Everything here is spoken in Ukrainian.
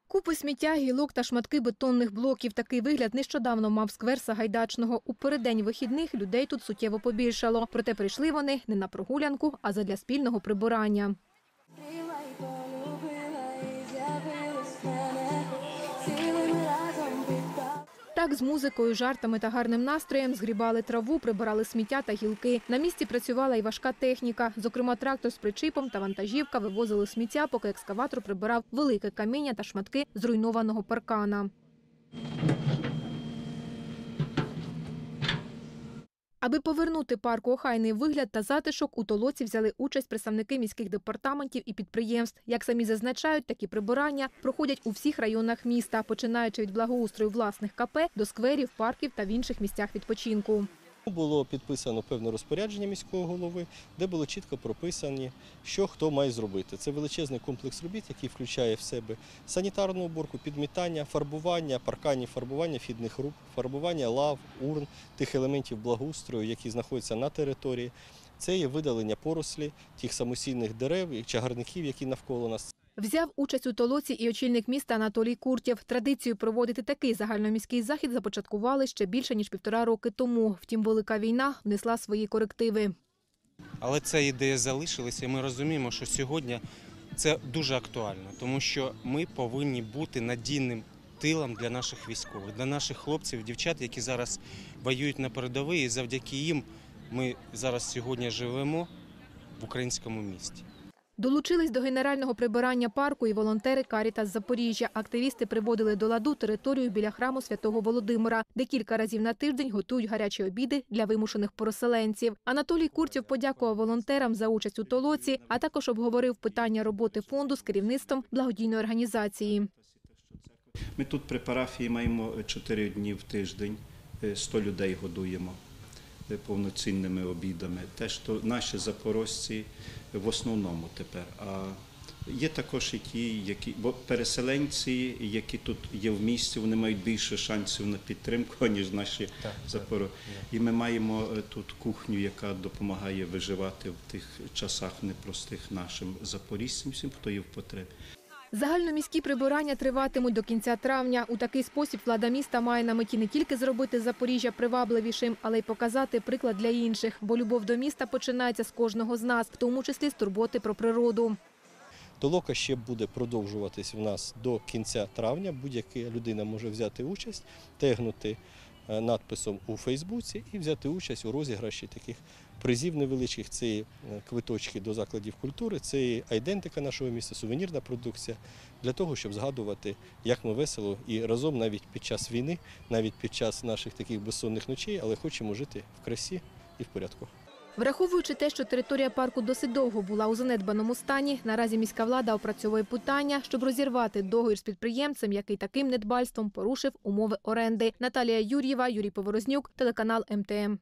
Купи сміття, гілок та шматки бетонних блоків. Такий вигляд нещодавно мав сквер Сагайдачного. У переддень вихідних людей тут суттєво побільшало. Проте прийшли вони не на прогулянку, а задля спільного прибирання. Так, з музикою, жартами та гарним настроєм згрібали траву, прибирали сміття та гілки. На місці працювала і важка техніка. Зокрема, трактор з причіпом та вантажівка вивозили сміття, поки екскаватор прибирав велике каміння та шматки зруйнованого паркана. Аби повернути парку охайний вигляд та затишок, у толоці взяли участь представники міських департаментів і підприємств. Як самі зазначають, такі прибирання проходять у всіх районах міста, починаючи від благоустрою власних КП до скверів, парків та в інших місцях відпочинку. Було підписано певне розпорядження міського голови, де було чітко прописані, що хто має зробити. Це величезний комплекс робіт, який включає в себе санітарну уборку, підмітання, фарбування, парканів фарбування, вхідних груп, фарбування лав, урн, тих елементів благоустрою, які знаходяться на території. Це є видалення порослі, тих самосійних дерев і чагарників, які навколо нас. Взяв участь у толоці і очільник міста Анатолій Куртєв. Традицію проводити такий загальноміський захід започаткували ще більше, ніж 1,5 роки тому. Втім, велика війна внесла свої корективи. Але ця ідея залишилася, і ми розуміємо, що сьогодні це дуже актуально, тому що ми повинні бути надійним тилом для наших військових, для наших хлопців, дівчат, які зараз воюють на передовій, і завдяки їм ми зараз сьогодні живемо в українському місті. Долучились до генерального прибирання парку і волонтери «Карітас Запоріжжя». Активісти приводили до ладу територію біля храму Святого Володимира, де кілька разів на тиждень готують гарячі обіди для вимушених переселенців. Анатолій Куртєв подякував волонтерам за участь у толоці, а також обговорив питання роботи фонду з керівництвом благодійної організації. Ми тут при парафії маємо 4 дні в тиждень, 100 людей годуємо повноцінними обідами. Теж то наші запорожці в основному тепер. А є також і ті, бо переселенці, які тут є в місті, вони мають більше шансів на підтримку, ніж наші запорожці. І ми маємо тут кухню, яка допомагає виживати в тих часах непростих нашим запоріжцям, всім, хто є в потребі. Загальноміські прибирання триватимуть до кінця травня. У такий спосіб влада міста має на меті не тільки зробити Запоріжжя привабливішим, але й показати приклад для інших. Бо любов до міста починається з кожного з нас, в тому числі з турботи про природу. Толока ще буде продовжуватись в нас до кінця травня. Будь-яка людина може взяти участь, тегнути надписом у Фейсбуці і взяти участь у розіграші таких призів невеличких. Це і квиточки до закладів культури, це і айдентика нашого міста, сувенірна продукція, для того, щоб згадувати, як ми весело і разом навіть під час війни, навіть під час наших таких безсонних ночей, але хочемо жити в красі і в порядку. Враховуючи те, що територія парку досить довго була у занедбаному стані, наразі міська влада опрацьовує питання, щоб розірвати договір з підприємцем, який таким недбальством порушив умови оренди. Наталія Юр'єва, Юрій Поворознюк, телеканал МТМ.